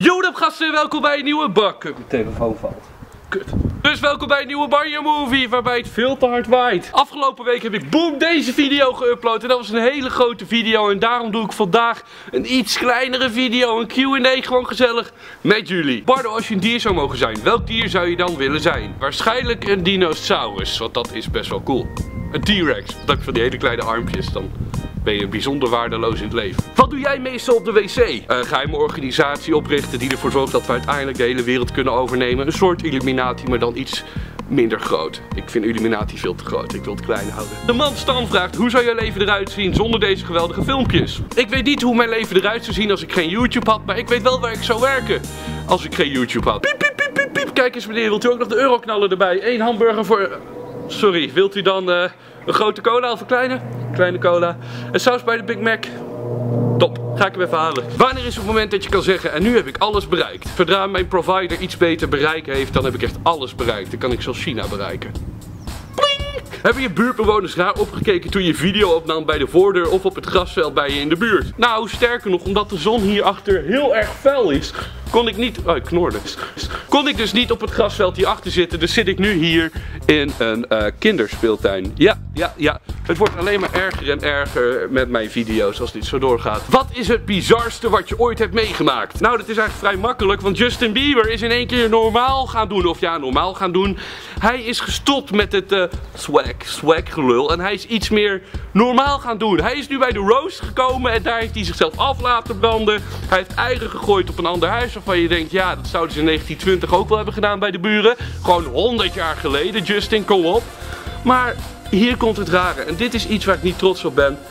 Yo, gasten, welkom bij een nieuwe bak. Mijn telefoon valt. Kut. Dus welkom bij een nieuwe Mario Movie, waarbij het veel te hard waait. Afgelopen week heb ik boom deze video geüpload en dat was een hele grote video. En daarom doe ik vandaag een iets kleinere video, een Q&A, gewoon gezellig met jullie. Bardo, als je een dier zou mogen zijn, welk dier zou je dan willen zijn? Waarschijnlijk een dinosaurus, want dat is best wel cool. Een T-Rex, dat ik van die hele kleine armpjes, dan ben je bijzonder waardeloos in het leven. Wat doe jij meestal op de wc? Een geheime organisatie oprichten die ervoor zorgt dat we uiteindelijk de hele wereld kunnen overnemen. Een soort Illuminati, maar dan iets minder groot. Ik vind Illuminati veel te groot. Ik wil het klein houden. De man Stan vraagt, hoe zou je leven eruit zien zonder deze geweldige filmpjes? Ik weet niet hoe mijn leven eruit zou zien als ik geen YouTube had, maar ik weet wel waar ik zou werken als ik geen YouTube had. Piep, piep, piep, piep, piep. Kijk eens meneer, wilt u ook nog de euroknallen erbij? 1 hamburger voor... Sorry, wilt u dan een grote cola of een kleine? Kleine cola. En saus bij de Big Mac. Top, ga ik hem even halen. Wanneer is het moment dat je kan zeggen, en nu heb ik alles bereikt? Zodra mijn provider iets beter bereik heeft, dan heb ik echt alles bereikt. Dan kan ik zelfs China bereiken. Pling! Hebben je buurtbewoners raar opgekeken toen je video opnam bij de voordeur of op het grasveld bij je in de buurt? Nou, sterker nog, omdat de zon hierachter heel erg fel is, kon ik niet... Oh, ik knorde. Kon ik dus niet op het grasveld hierachter zitten. Dus zit ik nu hier in een kinderspeeltuin. Ja. Het wordt alleen maar erger en erger met mijn video's als dit zo doorgaat. Wat is het bizarste wat je ooit hebt meegemaakt? Nou, dat is eigenlijk vrij makkelijk. Want Justin Bieber is in één keer normaal gaan doen. Of ja, normaal gaan doen. Hij is gestopt met het swag gelul. En hij is iets meer normaal gaan doen. Hij is nu bij de roast gekomen. En daar heeft hij zichzelf af laten branden. Hij heeft eieren gegooid op een ander huis. Waarvan je denkt, ja, dat zouden ze in 1920 ook wel hebben gedaan bij de buren. Gewoon 100 jaar geleden, Justin, kom op. Maar hier komt het rare. En dit is iets waar ik niet trots op ben.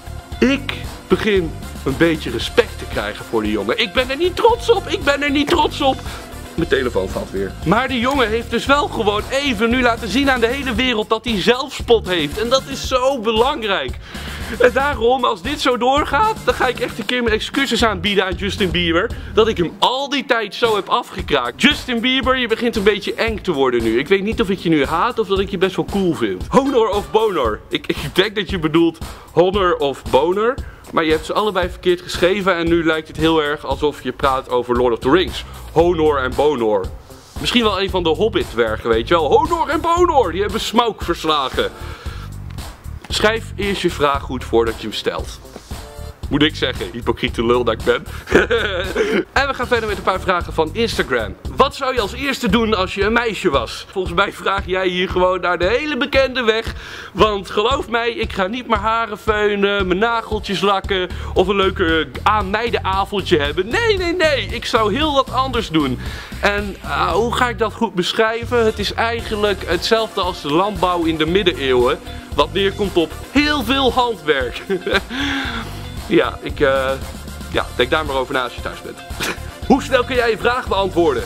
Ik begin een beetje respect te krijgen voor die jongen. Ik ben er niet trots op. Mijn telefoon valt weer. Maar die jongen heeft dus wel gewoon even nu laten zien aan de hele wereld dat hij zelfspot heeft. En dat is zo belangrijk. En daarom, als dit zo doorgaat, dan ga ik echt een keer mijn excuses aanbieden aan Justin Bieber. Dat ik hem al die tijd zo heb afgekraakt. Justin Bieber, je begint een beetje eng te worden nu. Ik weet niet of ik je nu haat of dat ik je best wel cool vind. Honor of boner? Ik denk dat je bedoelt honor of boner. Maar je hebt ze allebei verkeerd geschreven en nu lijkt het heel erg alsof je praat over Lord of the Rings. Honor en Bonor. Misschien wel een van de Hobbit-dwergen, weet je wel. Honor en Bonor, die hebben Smaug verslagen. Schrijf eerst je vraag goed voordat je hem stelt. Moet ik zeggen, hypocriete lul dat ik ben. En we gaan verder met een paar vragen van Instagram. Wat zou je als eerste doen als je een meisje was? Volgens mij vraag jij hier gewoon naar de hele bekende weg. Want geloof mij, ik ga niet mijn haren feunen, mijn nageltjes lakken of een leuke meidenavondje hebben. Nee. Ik zou heel wat anders doen. En hoe ga ik dat goed beschrijven? Het is eigenlijk hetzelfde als de landbouw in de middeleeuwen. Wat neerkomt op heel veel handwerk. Ja, denk daar maar over na als je thuis bent. Hoe snel kun jij je vraag beantwoorden?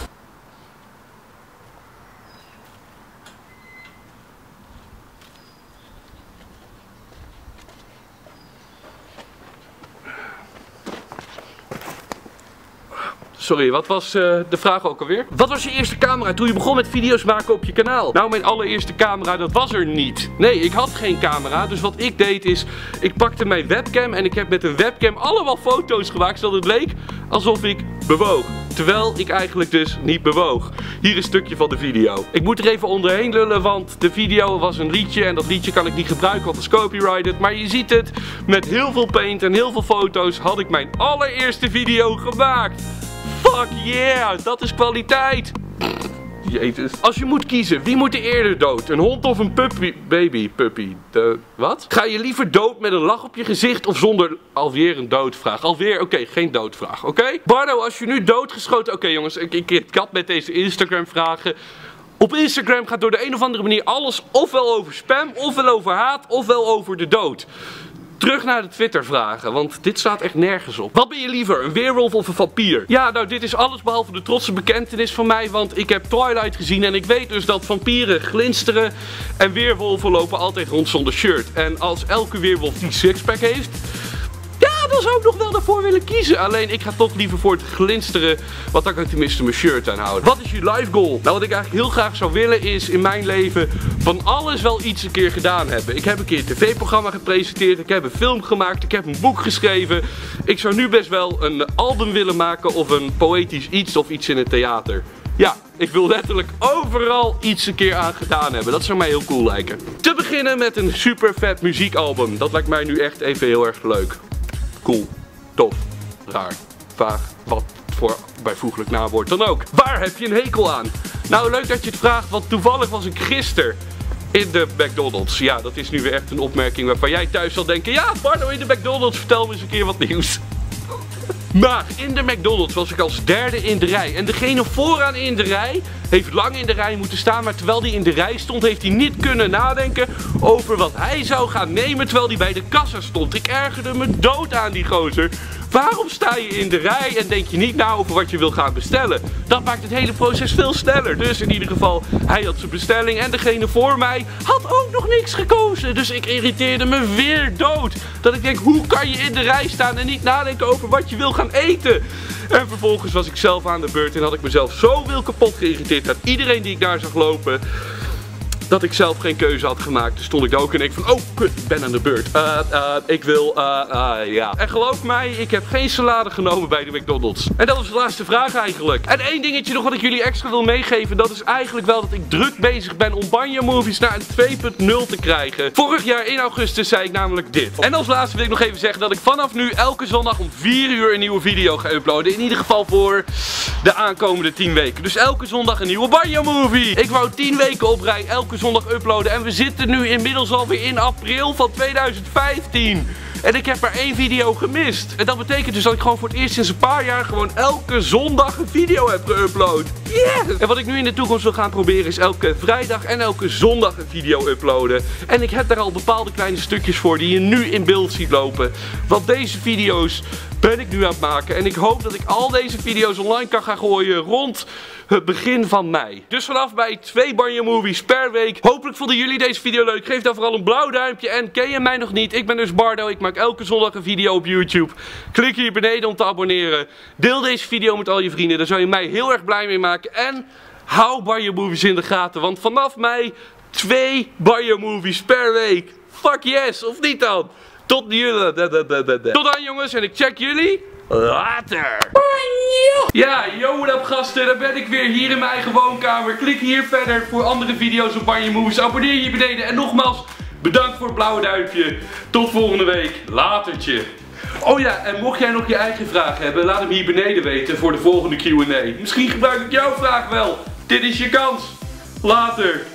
Sorry, wat was de vraag ook alweer? Wat was je eerste camera toen je begon met video's maken op je kanaal? Nou, mijn allereerste camera, dat was er niet. Nee, ik had geen camera. Dus wat ik deed is, ik pakte mijn webcam en ik heb met een webcam allemaal foto's gemaakt, zodat het leek alsof ik bewoog. Terwijl ik eigenlijk dus niet bewoog. Hier een stukje van de video. Ik moet er even onderheen lullen, want de video was een liedje en dat liedje kan ik niet gebruiken, want het is copyrighted. Maar je ziet het, met heel veel paint en heel veel foto's had ik mijn allereerste video gemaakt. Fuck yeah, dat is kwaliteit. Jezus. Als je moet kiezen, wie moet er eerder dood? Een hond of een puppy? Wat? Ga je liever dood met een lach op je gezicht of zonder... Alweer een doodvraag. Oké, geen doodvraag, oké? Bardo, als je nu doodgeschoten... Oké, jongens, ik kat met deze Instagram vragen. Op Instagram gaat door de een of andere manier alles ofwel over spam, ofwel over haat, ofwel over de dood. Terug naar de Twitter vragen, want dit staat echt nergens op. Wat ben je liever, een weerwolf of een vampier? Ja, nou dit is alles behalve de trotse bekentenis van mij, want ik heb Twilight gezien en ik weet dus dat vampieren glinsteren en weerwolven lopen altijd rond zonder shirt. En als elke weerwolf die sixpack heeft, ja, ja, dan zou ik nog wel ervoor willen kiezen. Alleen ik ga toch liever voor het glinsteren, want dan kan ik tenminste mijn shirt aanhouden. Wat is je life goal? Nou, wat ik eigenlijk heel graag zou willen is in mijn leven van alles wel iets een keer gedaan hebben. Ik heb een keer een tv-programma gepresenteerd, ik heb een film gemaakt, ik heb een boek geschreven. Ik zou nu best wel een album willen maken of een poëtisch iets of iets in het theater. Ja, ik wil letterlijk overal iets een keer aan gedaan hebben. Dat zou mij heel cool lijken. Te beginnen met een super vet muziekalbum. Dat lijkt mij nu echt even heel erg leuk. Cool, tof, raar, vaag, wat voor bijvoeglijk naamwoord dan ook. Waar heb je een hekel aan? Nou, leuk dat je het vraagt, want toevallig was ik gisteren in de McDonald's. Ja, dat is nu weer echt een opmerking waarvan jij thuis zal denken, ja, Bardo in de McDonald's, vertel me eens een keer wat nieuws. Maar in de McDonald's was ik als derde in de rij. En degene vooraan in de rij heeft lang in de rij moeten staan. Maar terwijl hij in de rij stond, heeft hij niet kunnen nadenken over wat hij zou gaan nemen terwijl hij bij de kassa stond. Ik ergerde me dood aan die gozer. Waarom sta je in de rij en denk je niet na over wat je wil gaan bestellen? Dat maakt het hele proces veel sneller. Dus in ieder geval, hij had zijn bestelling en degene voor mij had ook nog niks gekozen. Dus ik irriteerde me weer dood. Dat ik denk, hoe kan je in de rij staan en niet nadenken over wat je wil gaan eten? En vervolgens was ik zelf aan de beurt en had ik mezelf zo wil kapot geïrriteerd aan iedereen die ik daar zag lopen, dat ik zelf geen keuze had gemaakt. Dus stond ik daar ook en ik van, oh kut, ik ben aan de beurt. Ik wil, ja. En geloof mij, ik heb geen salade genomen bij de McDonald's. En dat was de laatste vraag eigenlijk. En één dingetje nog wat ik jullie extra wil meegeven. Dat is eigenlijk wel dat ik druk bezig ben om Banjo Movies naar een 2.0 te krijgen. Vorig jaar in augustus zei ik namelijk dit. En als laatste wil ik nog even zeggen dat ik vanaf nu elke zondag om 4 uur een nieuwe video ga uploaden. In ieder geval voor de aankomende 10 weken. Dus elke zondag een nieuwe Banjo Movie. Ik wou 10 weken op rij elke zondag uploaden en we zitten nu inmiddels alweer in april van 2015. En ik heb maar 1 video gemist. En dat betekent dus dat ik gewoon voor het eerst sinds een paar jaar gewoon elke zondag een video heb geüpload. Yes! En wat ik nu in de toekomst wil gaan proberen is elke vrijdag en elke zondag een video uploaden. En ik heb daar al bepaalde kleine stukjes voor die je nu in beeld ziet lopen. Want deze video's ben ik nu aan het maken. En ik hoop dat ik al deze video's online kan gaan gooien rond het begin van mei. Dus vanaf bij 2 Banjo Movies per week. Hopelijk vonden jullie deze video leuk. Geef dan vooral een blauw duimpje. En ken je mij nog niet? Ik ben dus Bardo. Ik maak elke zondag een video op YouTube. Klik hier beneden om te abonneren. Deel deze video met al je vrienden. Daar zou je mij heel erg blij mee maken. En hou Banjo Movies in de gaten. Want vanaf mei 2 Banjo Movies per week. Fuck yes, of niet dan? Tot jullie. Tot dan jongens en ik check jullie later. Ja, yo, what up gasten, daar ben ik weer hier in mijn eigen woonkamer. Klik hier verder voor andere video's op Banjo Movies. Abonneer je hier beneden en nogmaals, bedankt voor het blauwe duimpje. Tot volgende week. Latertje. Oh ja, en mocht jij nog je eigen vraag hebben, laat hem hier beneden weten voor de volgende Q&A. Misschien gebruik ik jouw vraag wel. Dit is je kans. Later.